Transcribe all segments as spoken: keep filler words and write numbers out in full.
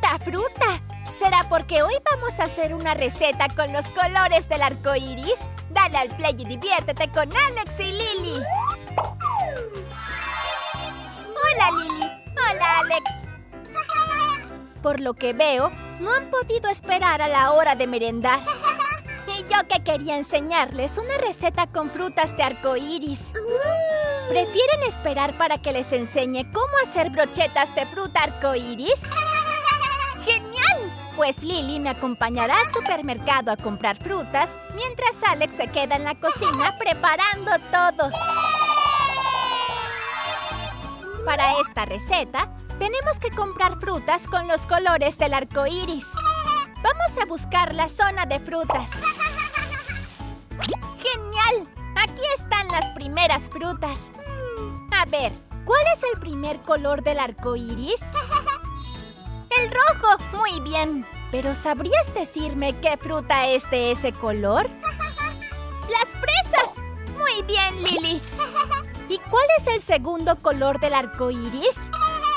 ¡Fruta, fruta! ¿Será porque hoy vamos a hacer una receta con los colores del arco iris? Dale al play y diviértete con Alex y Lily. Hola, Lily. Hola, Alex. Por lo que veo, no han podido esperar a la hora de merendar. Y yo que quería enseñarles una receta con frutas de arco iris. ¿Prefieren esperar para que les enseñe cómo hacer brochetas de fruta arco iris? ¡Genial! Pues Lily me acompañará al supermercado a comprar frutas, mientras Alex se queda en la cocina preparando todo. Para esta receta, tenemos que comprar frutas con los colores del arco iris. Vamos a buscar la zona de frutas. ¡Genial! Aquí están las primeras frutas. A ver, ¿cuál es el primer color del arco iris? ¡El rojo! Muy bien. ¿Pero sabrías decirme qué fruta es de ese color? ¡Las fresas! Muy bien, Lily. ¿Y cuál es el segundo color del arco iris?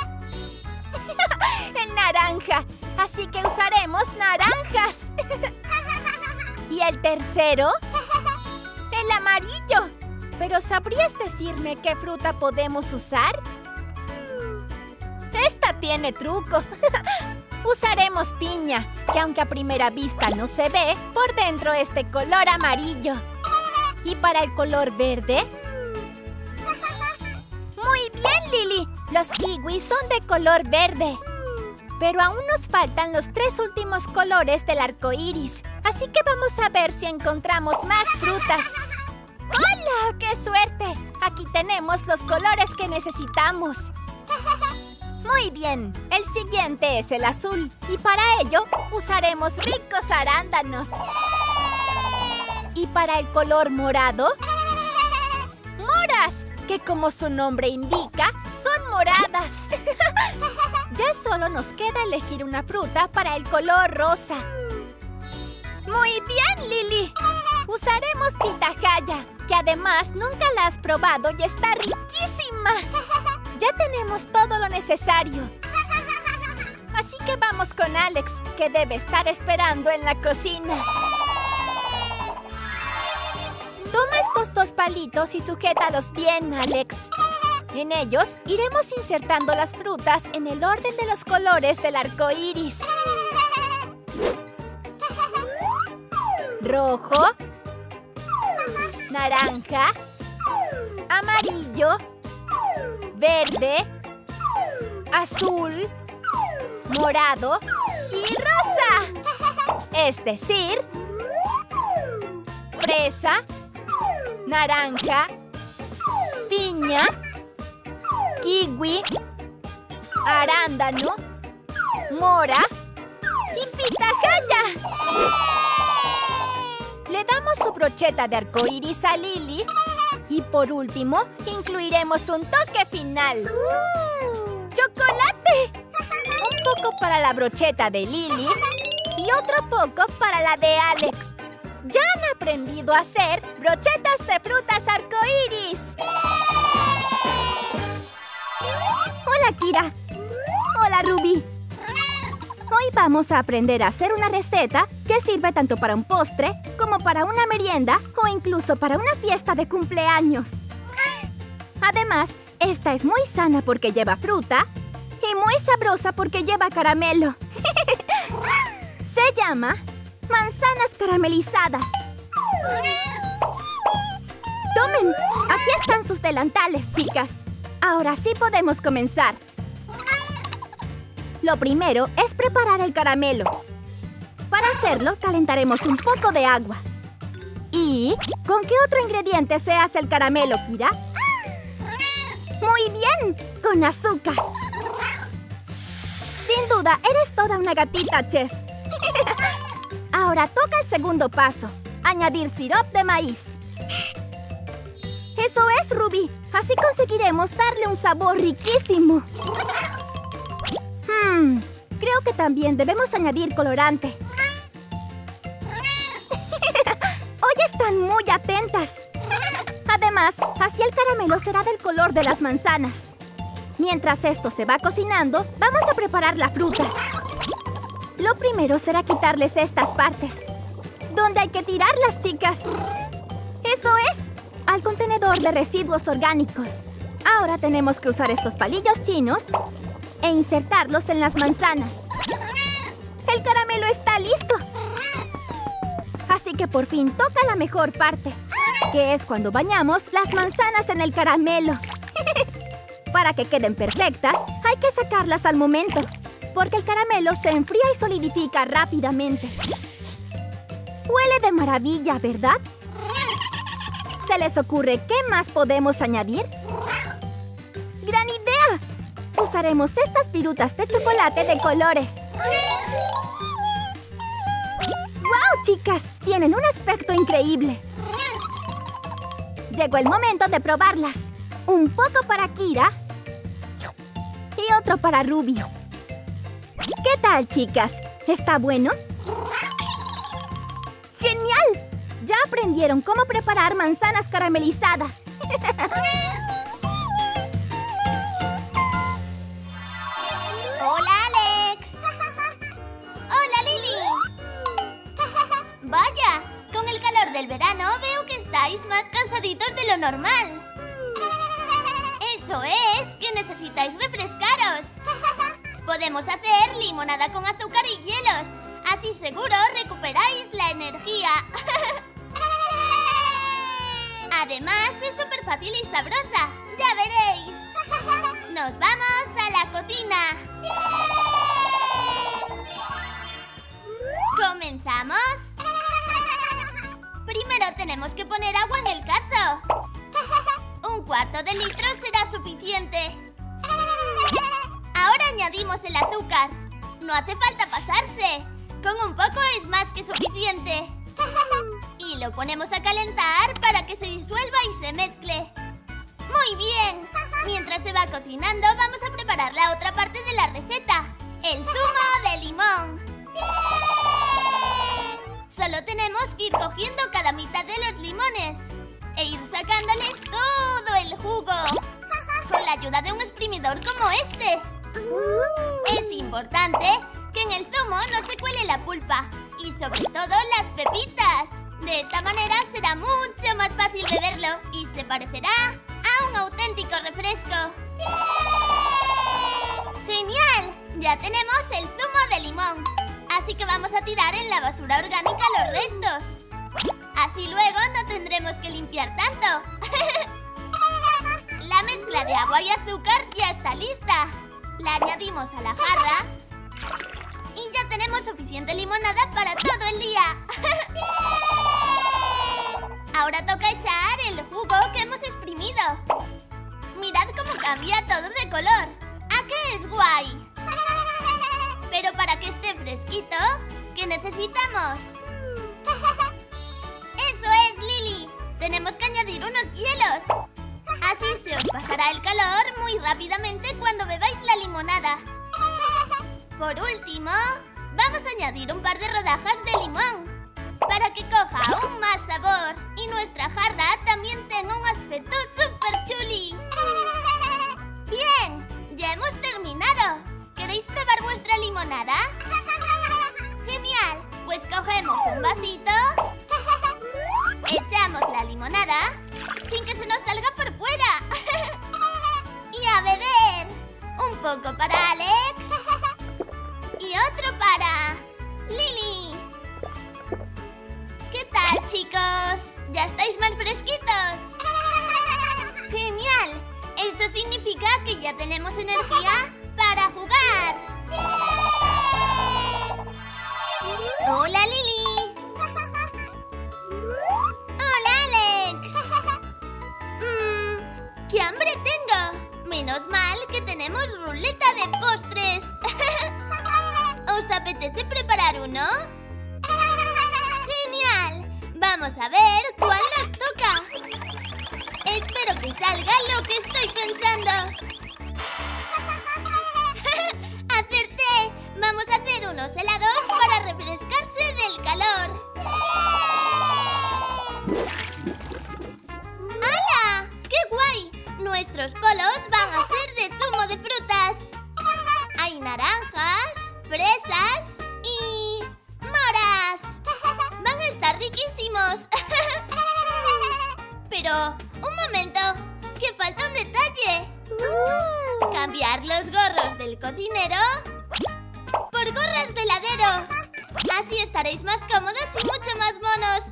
El naranja. Así que usaremos naranjas. ¿Y el tercero? El amarillo. ¿Pero sabrías decirme qué fruta podemos usar? Esta tiene truco. Usaremos piña, que aunque a primera vista no se ve, por dentro es de color amarillo. ¿Y para el color verde? Muy bien, Lily. Los kiwis son de color verde. Pero aún nos faltan los tres últimos colores del arco iris. Así que vamos a ver si encontramos más frutas. ¡Hola! ¡Qué suerte! Aquí tenemos los colores que necesitamos. Muy bien. El siguiente es el azul. Y para ello, usaremos ricos arándanos. ¿Y para el color morado? ¡Moras! Que como su nombre indica, son moradas. Ya solo nos queda elegir una fruta para el color rosa. ¡Muy bien, Lily! Usaremos pitahaya, que además nunca la has probado y está riquísima. Ya tenemos todo lo necesario. Así que vamos con Alex, que debe estar esperando en la cocina. Toma estos dos palitos y sujétalos bien, Alex. En ellos iremos insertando las frutas en el orden de los colores del arco iris. Rojo, naranja, amarillo, verde, azul, morado y rosa. Es decir, fresa, naranja, piña, kiwi, arándano, mora y pitahaya. Le damos su brocheta de arco iris a Lily. Y por último, incluiremos un toque final. ¡Chocolate! Un poco para la brocheta de Lily y otro poco para la de Alex. Ya han aprendido a hacer brochetas de frutas arco iris. Hola, Kira. Hola, Ruby. Hoy vamos a aprender a hacer una receta que sirve tanto para un postre como para una merienda o incluso para una fiesta de cumpleaños. Además, esta es muy sana porque lleva fruta y muy sabrosa porque lleva caramelo. Se llama manzanas caramelizadas. Tomen, aquí están sus delantales, chicas. Ahora sí podemos comenzar. Lo primero es preparar el caramelo. Para hacerlo, calentaremos un poco de agua. ¿Y con qué otro ingrediente se hace el caramelo, Kira? ¡Muy bien! ¡Con azúcar! Sin duda, eres toda una gatita, chef. Ahora toca el segundo paso. Añadir sirope de maíz. Eso es, Ruby. Así conseguiremos darle un sabor riquísimo. Hmm, creo que también debemos añadir colorante. Hoy están muy atentas. Además, así el caramelo será del color de las manzanas. Mientras esto se va cocinando, vamos a preparar la fruta. Lo primero será quitarles estas partes. ¿Dónde hay que tirarlas, chicas? ¡Eso es! Al contenedor de residuos orgánicos. Ahora tenemos que usar estos palillos chinos e insertarlos en las manzanas. ¡El caramelo está listo! Así que por fin toca la mejor parte, que es cuando bañamos las manzanas en el caramelo. Para que queden perfectas, hay que sacarlas al momento, porque el caramelo se enfría y solidifica rápidamente. Huele de maravilla, ¿verdad? ¿Se les ocurre qué más podemos añadir? ¡Gran idea! Usaremos estas virutas de chocolate de colores. ¡Wow, chicas! Tienen un aspecto increíble. Llegó el momento de probarlas. Un poco para Kira y otro para Ruby. ¿Qué tal, chicas? ¿Está bueno? ¡Genial! Ya aprendieron cómo preparar manzanas caramelizadas. ¡Hola, Alex! ¡Hola, Lily! Vaya, con el calor del verano veo que estáis más cansaditos de lo normal. Eso es, que necesitáis refrescaros. Podemos hacer limonada con azúcar y hielos. Así seguro recuperáis la energía. Además, es súper fácil y sabrosa. ¡Ya veréis! ¡Nos vamos a la cocina! ¿Comenzamos? Primero tenemos que poner agua en el cazo. Un cuarto de litro será suficiente. Ahora añadimos el azúcar. No hace falta pasarse. Con un poco es más que suficiente. Y lo ponemos a calentar para que se disuelva y se mezcle. ¡Muy bien! Mientras se va cocinando, vamos a preparar la otra parte de la receta. El zumo de limón. Solo tenemos que ir cogiendo cada mitad de los limones e ir sacándoles todo el jugo. Con la ayuda de un exprimidor como este. Es importante que en el zumo no se cuele la pulpa y sobre todo las pepitas. De esta manera será mucho más fácil beberlo y se parecerá a un auténtico refresco. ¡Genial! Ya tenemos el zumo de limón. Así que vamos a tirar en la basura orgánica los restos. Así luego no tendremos que limpiar tanto. La mezcla de agua y azúcar ya está lista. La añadimos a la jarra y ya tenemos suficiente limonada para todo el día. Ahora toca echar el jugo que hemos exprimido. Mirad cómo cambia todo de color. ¿A qué es guay? Pero para que esté fresquito, ¿qué necesitamos? ¡Eso es, Lily! Tenemos que añadir unos hielos. Así se os pasará el calor muy rápidamente cuando bebáis la limonada. Por último, vamos a añadir un par de rodajas de limón para que coja aún más sabor y nuestra jarra también tenga un aspecto súper chuli. ¡Bien! ¡Ya hemos terminado! ¿Queréis probar vuestra limonada? ¡Genial! Pues cogemos un vasito, echamos la limonada sin que se nos salga por fuera y a beber. Un poco para Alex y otro para Lily. ¿Qué tal, chicos? ¿Ya estáis más fresquitos? ¡Genial! Eso significa que ya tenemos energía para jugar. ¡Hola, Lily! ¡Hola, Alex! Mmm, ¡qué hambre tengo! Menos mal que tenemos ruleta de postres. ¿Os apetece preparar uno? ¡Genial! Vamos a ver cuál nos toca. Espero que salga lo que estoy pensando. ¡Acerté! Vamos a hacer unos helados para refrescarse del calor. ¡Hala! ¡Qué guay! Nuestros polos van a ser de zumo de frutas. Hay naranjas, fresas cocinero por gorras de heladero. Así estaréis más cómodos y mucho más monos.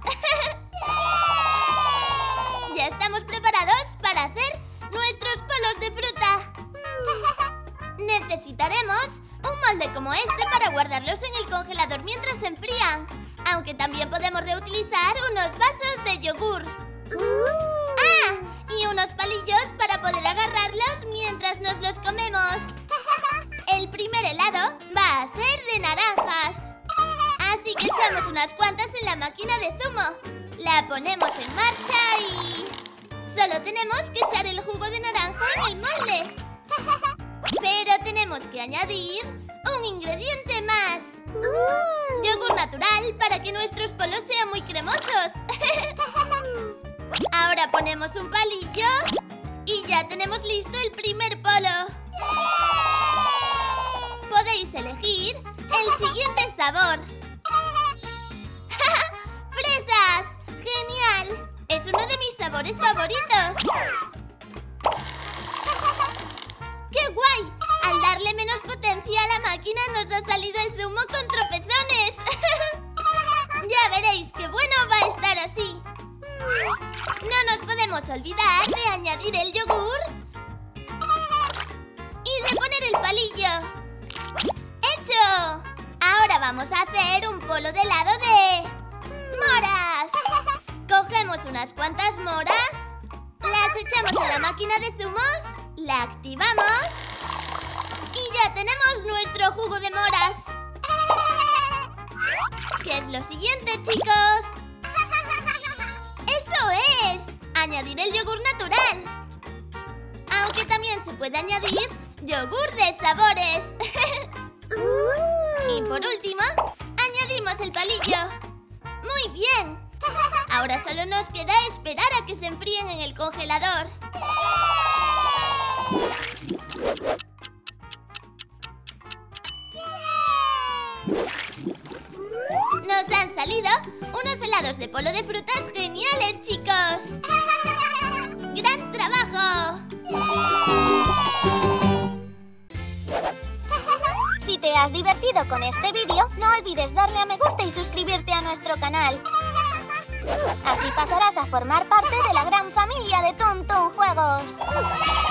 Ya estamos preparados para hacer nuestros polos de fruta. Necesitaremos un molde como este para guardarlos en el congelador mientras se enfrían. Aunque también podemos reutilizar unos vasos de yogur. ¡Ah! Y unos palillos para poder agarrarlos mientras nos los comemos. El primer helado va a ser de naranjas. Así que echamos unas cuantas en la máquina de zumo. La ponemos en marcha y... solo tenemos que echar el jugo de naranja en el molde. Pero tenemos que añadir un ingrediente más. Yogur natural para que nuestros polos sean muy cremosos. Ahora ponemos un palillo y ya tenemos listo el primer polo. Podéis elegir el siguiente sabor. ¡Fresas! ¡Genial! Es uno de mis sabores favoritos. ¡Qué guay! Al darle menos potencia a la máquina nos ha salido el zumo con tropezones. Ya veréis qué bueno va a estar así. No nos podemos olvidar de añadir el yogur y de poner el palillo. ¡Hecho! Ahora vamos a hacer un polo de helado de... ¡moras! Cogemos unas cuantas moras, las echamos en la máquina de zumos, la activamos y ya tenemos nuestro jugo de moras. ¿Qué es lo siguiente, chicos? ¡Eso es! Añadir el yogur natural. Aunque también se puede añadir yogur de sabores. Y por último, añadimos el palillo. ¡Muy bien! Ahora solo nos queda esperar a que se enfríen en el congelador. Nos han salido unos helados de polo de frutas geniales, chicos. ¡Gran trabajo! Si te has divertido con este vídeo, no olvides darle a me gusta y suscribirte a nuestro canal. Así pasarás a formar parte de la gran familia de Toon Toon Juegos.